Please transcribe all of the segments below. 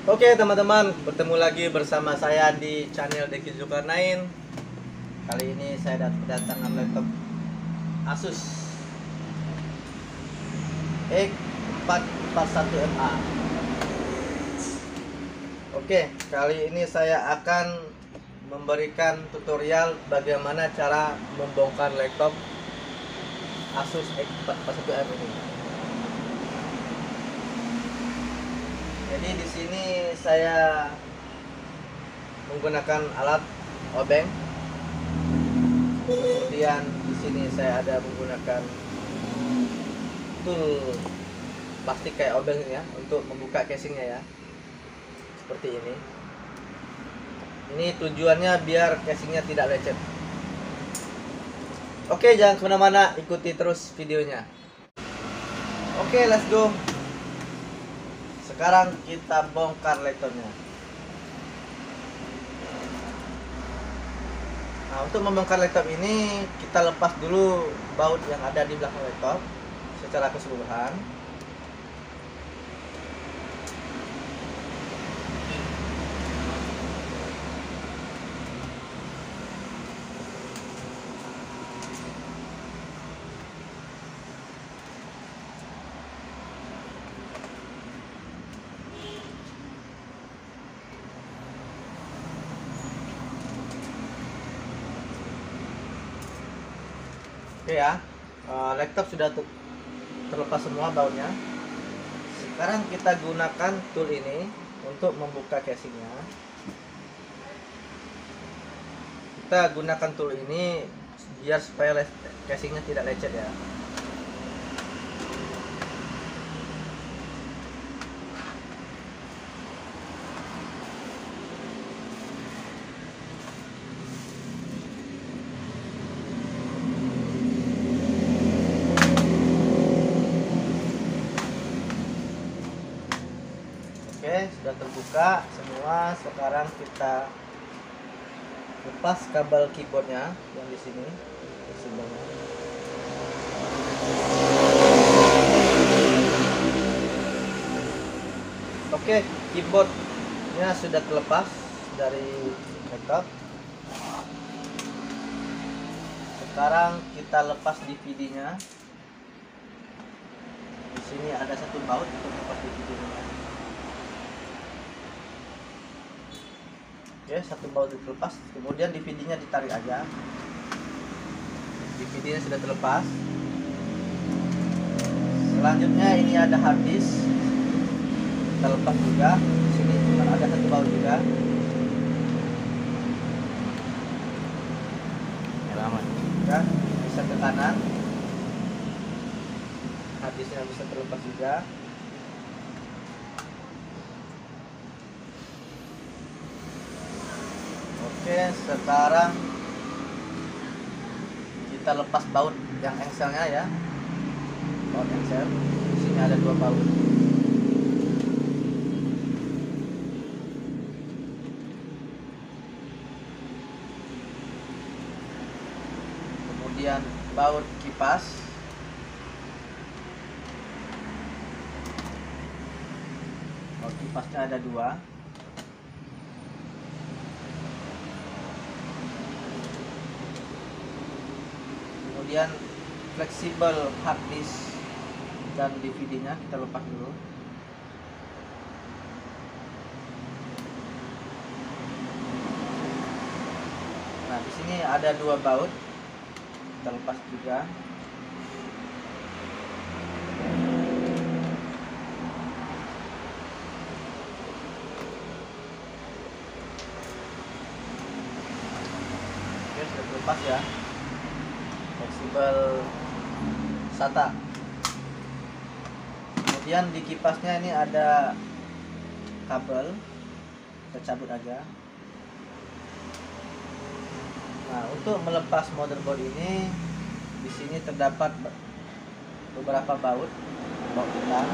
Oke teman-teman, bertemu lagi bersama saya di channel Deki Zulkarnain. Kali ini saya kedatangan laptop Asus X441MA. Oke, kali ini saya akan memberikan tutorial bagaimana cara membongkar laptop Asus X441MA ini. Jadi di sini saya menggunakan alat obeng. Kemudian di sini saya ada menggunakan tool plastik kayak obeng ya untuk membuka casingnya ya. Seperti ini. Ini tujuannya biar casingnya tidak lecet. Oke, jangan kemana-mana, ikuti terus videonya. Oke, let's go. Sekarang kita bongkar laptopnya. Nah, untuk membongkar laptop ini kita lepas dulu baut yang ada di belakang laptop secara keseluruhan. Oke ya, laptop sudah terlepas semua bautnya. Sekarang kita gunakan tool ini untuk membuka casingnya. Kita gunakan tool ini biar supaya casingnya tidak lecet ya. Oke, sudah terbuka semua. Sekarang kita lepas kabel keyboardnya yang di sini. Oke, keyboardnya sudah terlepas dari laptop. Sekarang kita lepas DVD-nya. Di sini ada satu baut untuk lepas DVD-nya. Oke, satu baut terlepas, kemudian DVD-nya ditarik aja. DVD-nya sudah terlepas. Selanjutnya ini ada hard disk, kita lepas juga. Di sini cuma ada satu baut juga. Ya, bisa ke kanan. Hard disknya bisa terlepas juga. Oke, sekarang kita lepas baut yang engselnya ya. Baut engsel. Di sini ada dua baut. Kemudian baut kipas. Baut kipasnya ada dua. Kemudian fleksibel hard disk dan DVD-nya kita lepas dulu. Nah, di sini ada dua baut, kita lepas juga. Oke, sudah terlepas ya. Fleksibel SATA. Kemudian di kipasnya ini ada kabel, kita cabut aja. Nah, untuk melepas motherboard ini di sini terdapat beberapa baut hitam.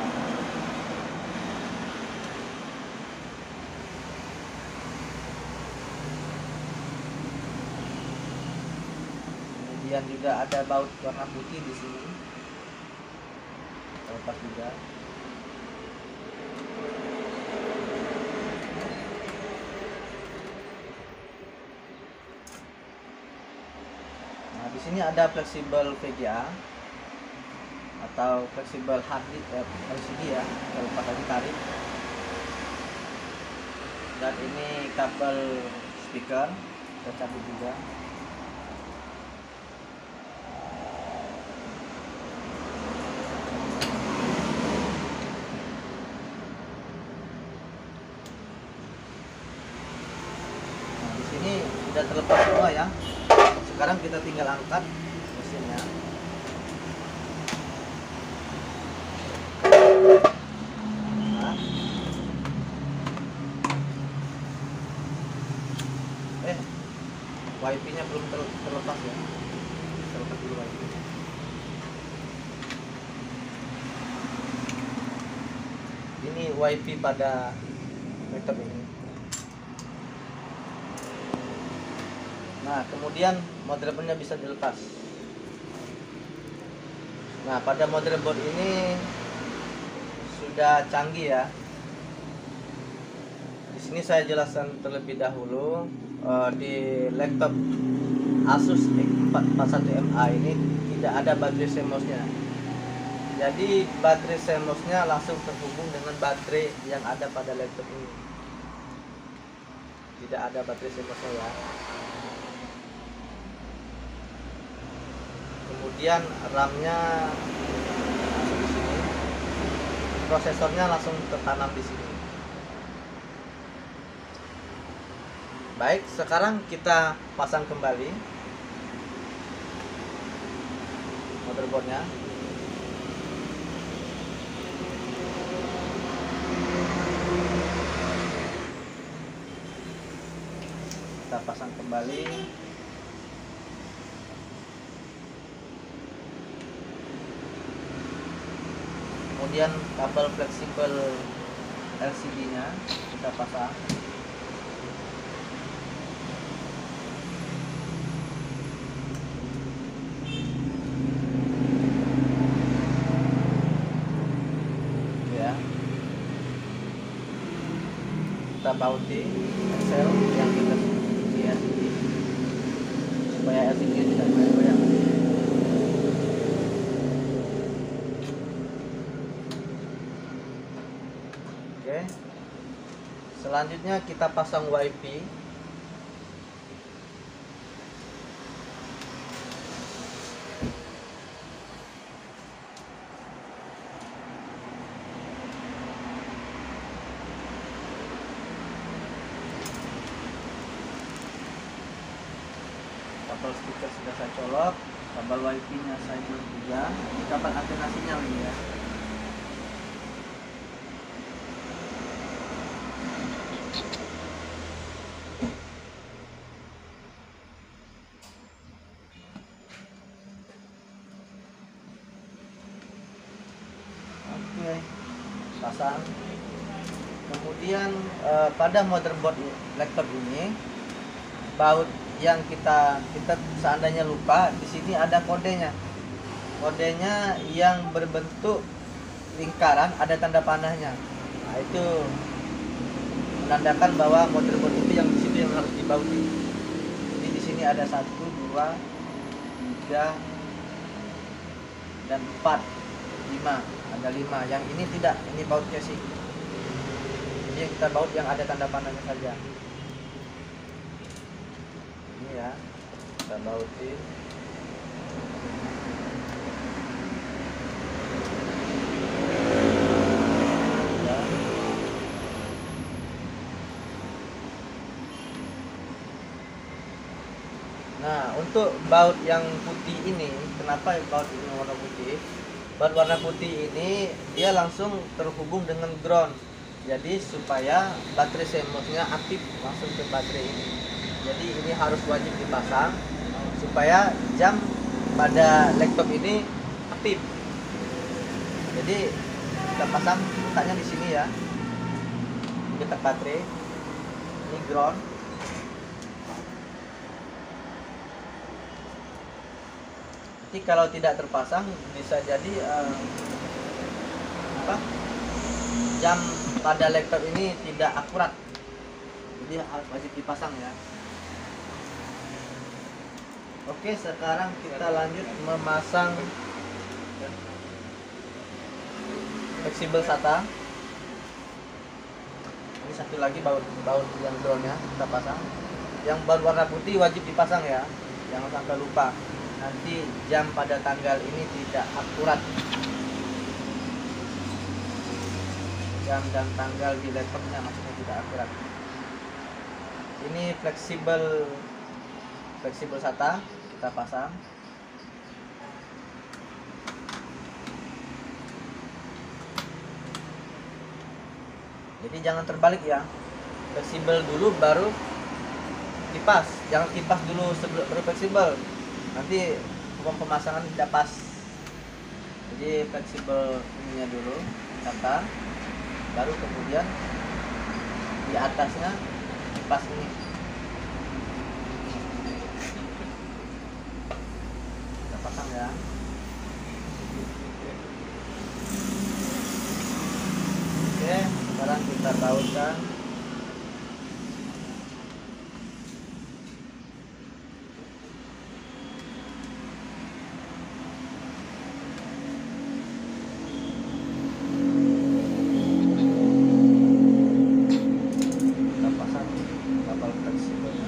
Kemudian juga ada baut warna putih di sini. Kita lepas juga. Di sini ada fleksibel VGA atau fleksibel hard disk LCD ya, kalau lepas lagi tarik. Dan ini kabel speaker kita cabut juga. Nah, di sini sudah terlepas semua ya. Sekarang kita tinggal angkat mesinnya. Nah. WiFi-nya belum terlepas ya. Terlepas dulu WiFi. Ini WiFi pada laptop ini. Nah, kemudian motherboardnya bisa dilepas. Nah, pada motherboard ini sudah canggih ya. Di sini saya jelaskan terlebih dahulu, di laptop Asus X441MA ini tidak ada baterai CMOS-nya. Jadi baterai CMOS-nya langsung terhubung dengan baterai yang ada pada laptop ini. Tidak ada baterai CMOS-nya ya. Kemudian RAM-nya langsung di sini. Prosesornya langsung tertanam di sini. Baik, sekarang kita pasang kembali motherboardnya. Kita pasang kembali. Kemudian kabel fleksibel LCD-nya kita pasang. Kita bauti sel yang kita di LCD supaya LCD tidak goyang. Oke. Selanjutnya kita pasang WiFi. Kabel speaker sudah saya colok, kabel WiFi nya saya colok juga. Ini kabel antena sinyal ini ya. Oke, pasang. Kemudian pada motherboard laptop ini, baut yang kita seandainya lupa, di sini ada kodenya. Kodenya yang berbentuk lingkaran, ada tanda panahnya. Nah, itu menandakan bahwa motherboard itu yang di situ yang harus dibauti. Jadi di sini ada 1, 2, 3 dan 4, 5. Ada 5. Yang ini tidak, ini baut casing. Jadi kita baut yang ada tanda panahnya saja. Ini ya, kita bautin. Nah, untuk baut yang putih ini, kenapa baut ini warna putih? Baut warna putih ini dia langsung terhubung dengan ground. Jadi supaya baterai CMOS-nya aktif langsung ke baterai ini. Jadi ini harus wajib dipasang supaya jam pada laptop ini aktif. Jadi kita pasang letaknya di sini ya. Kita baterai. Ini ground. Jadi kalau tidak terpasang bisa jadi jam pada laptop ini tidak akurat. Jadi harus wajib dipasang ya. Oke, sekarang kita lanjut memasang fleksibel SATA. Ini satu lagi baut yang drone-nya kita pasang. Yang baut warna putih wajib dipasang ya, jangan sampai lupa. Nanti jam pada tanggal ini tidak akurat. Jam dan tanggal di laptopnya maksudnya tidak akurat. Ini fleksibel SATA kita pasang. Jadi jangan terbalik ya, fleksibel dulu baru kipas, jangan kipas dulu sebelum baru fleksibel, nanti pemasangan tidak pas. Jadi fleksibel ininya dulu SATA, baru kemudian di atasnya kipas ini. Kita pasang ya. Oke, sekarang kita bautkan. Kita pasang kabel fleksibelnya.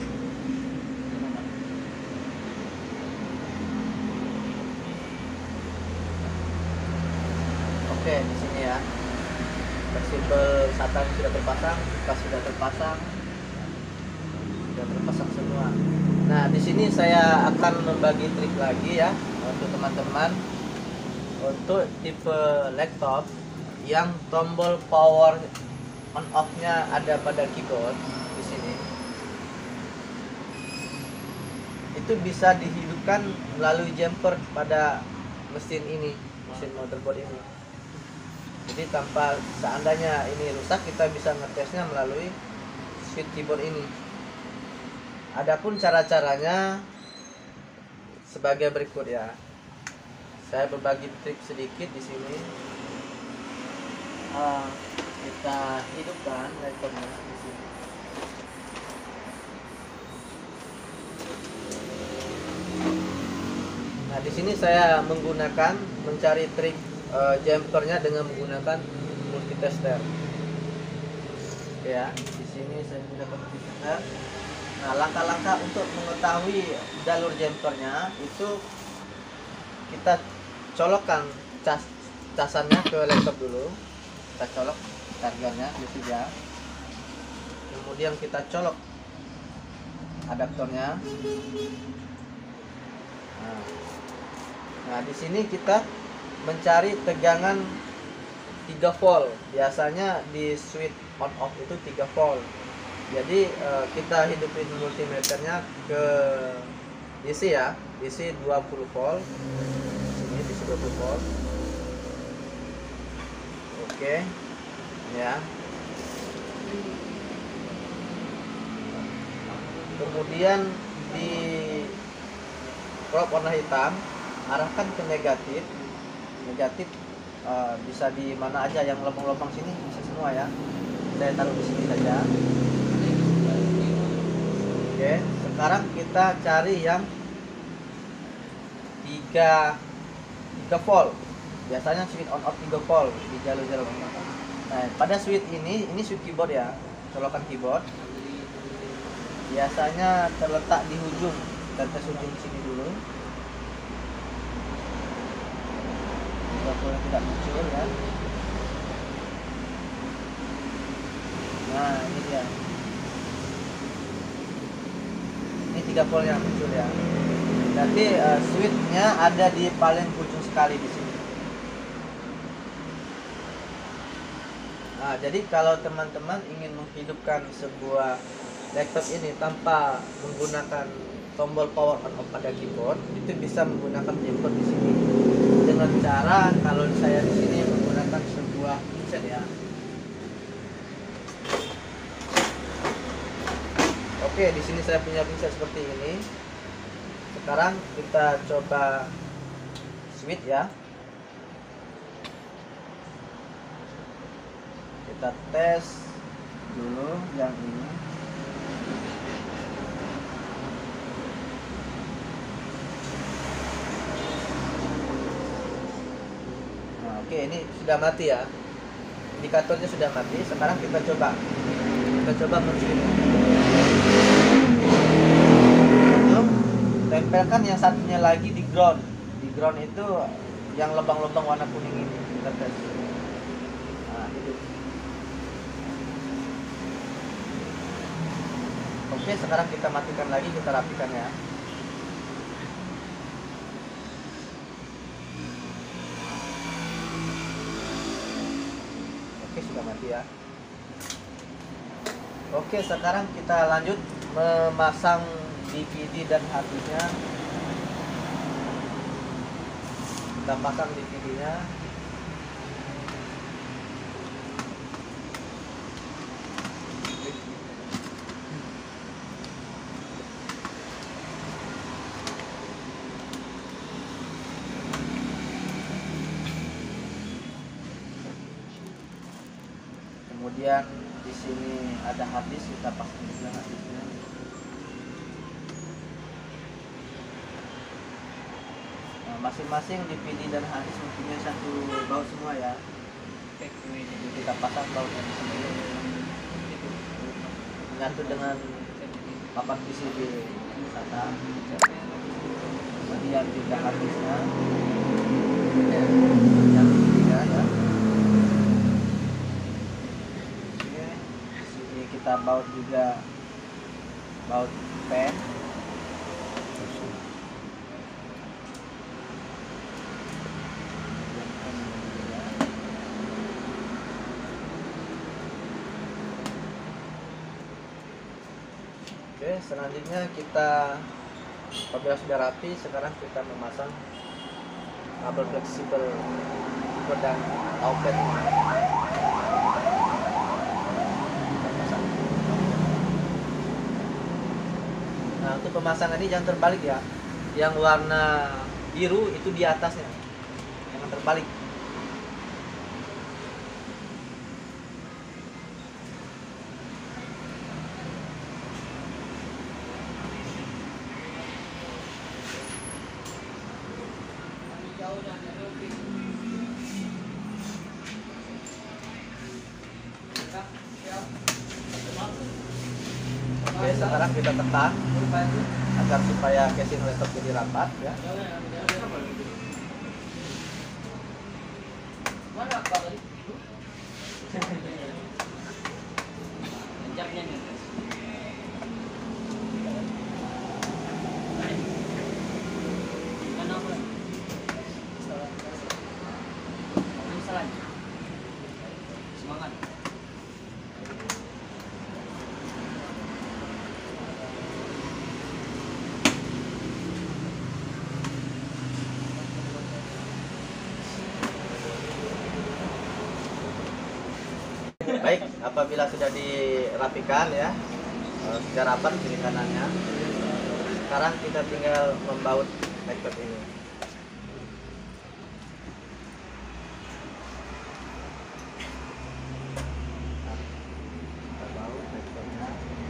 Oke, di sini ya. Fleksibel SATA sudah terpasang, kipas sudah terpasang semua. Nah, di sini saya akan membagi trik lagi ya untuk teman-teman untuk tipe laptop yang tombol power on off-nya ada pada keyboard di sini. Itu bisa dihidupkan melalui jumper pada mesin ini, mesin motherboard ini. Jadi tanpa seandainya ini rusak, kita bisa ngetesnya melalui switch keyboard ini. Adapun cara-caranya sebagai berikut ya. Saya berbagi trik sedikit di sini. Kita hidupkan laptopnya di sini. Nah, di sini saya mencari trik jumpernya dengan menggunakan multitester. Oke ya, di sini saya menggunakan multitester. Nah, langkah-langkah untuk mengetahui jalur jumpernya itu kita colokkan casannya ke laptop dulu. Kita colok chargernya D3. Kemudian kita colok adaptornya. Nah, di sini kita mencari tegangan 3 volt. Biasanya di switch on off itu 3 volt. Jadi kita hidupin multimeternya ke DC ya, DC 20 volt. Sini DC 20 volt. Oke. Ya. Kemudian di probe warna hitam arahkan ke negatif. Bisa di mana aja, yang lubang-lubang sini bisa semua ya. Saya taruh di sini saja. Oke, sekarang kita cari yang 3 volt. Biasanya switch on off 3 volt di jalur-jalur. Nah, pada switch ini switch keyboard ya, colokan keyboard. Biasanya terletak di ujung. Kita tes ujung sini dulu. Kalau tidak muncul ya. Nah, ini dia. Ini 3 volt yang muncul ya. Berarti switchnya ada di paling ujung sekali di sini. Nah, jadi kalau teman-teman ingin menghidupkan sebuah laptop ini tanpa menggunakan tombol power on off pada keyboard, itu bisa menggunakan jumper di sini. Dengan cara kalau saya di sini menggunakan sebuah pinset ya. Oke, di sini saya punya pinset seperti ini. Sekarang kita coba switch ya. Kita tes dulu yang ini. Oke, ini sudah mati ya. Indikatornya sudah mati. Sekarang kita coba mesin. Untuk tempelkan yang satunya lagi di ground. Di ground itu yang lubang-lubang warna kuning ini. Kita tes. Nah, itu. Oke, sekarang kita matikan lagi, kita rapikan ya. Oke, sudah mati ya. Oke, sekarang kita lanjut memasang DVD dan harddisknya. Kita pasang DVD-nya. Kemudian di sini ada harddisk, kita pasang juga harddisknya. Nah, masing-masing DVD dan harddisk mempunyai satu baut semua ya. Jadi kita pasang bautnya di sini, menyatu dengan papan PCB SATA. Kemudian juga harddisknya, yang ketiga ya. Kita baut juga baut pen. Oke, selanjutnya kita, apabila sudah rapi, sekarang kita memasang kabel fleksibel dan outlet. Nah, untuk pemasangan ini jangan terbalik ya. Yang warna biru itu di atasnya, jangan terbalik. Oke, sekarang kita tekan agar supaya casing laptop jadi rapat ya. Semangat. Baik, apabila sudah dirapikan ya, sudah rapat kiri kanannya, sekarang kita tinggal membaut laptop ini. Nah, kita baut laptopnya.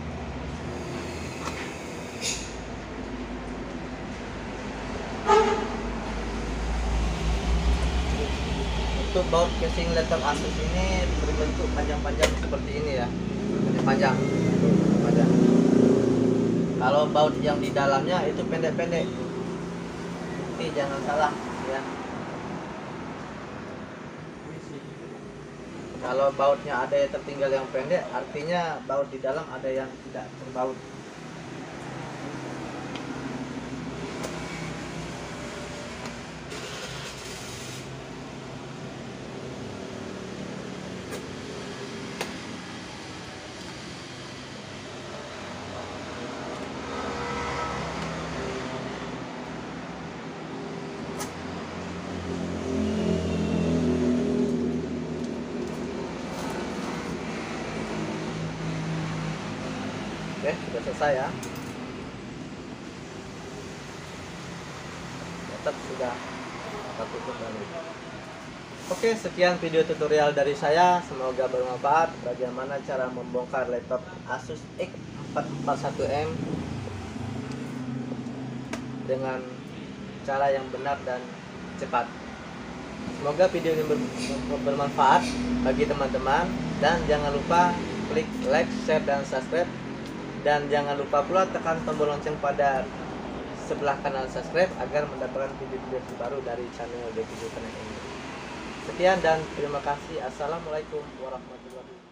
Untuk baut casing laptop Asus ini berbentuk panjang-panjang seperti ini ya. Ini panjang. Kalau baut yang di dalamnya itu pendek-pendek. Ini jangan salah ya. Kalau bautnya ada yang tertinggal yang pendek, artinya baut di dalam ada yang tidak terbaut. Oke, sudah selesai ya. Tetap sudah kita tutup lagi. Oke, sekian video tutorial dari saya. Semoga bermanfaat bagaimana cara membongkar laptop Asus X441M dengan cara yang benar dan cepat. Semoga video ini bermanfaat bagi teman-teman, dan jangan lupa klik like, share, dan subscribe, dan jangan lupa pula tekan tombol lonceng pada sebelah kanan subscribe agar mendapatkan video-video terbaru dari channel Devi Zulkarnain ini. Sekian dan terima kasih. Assalamualaikum warahmatullahi wabarakatuh.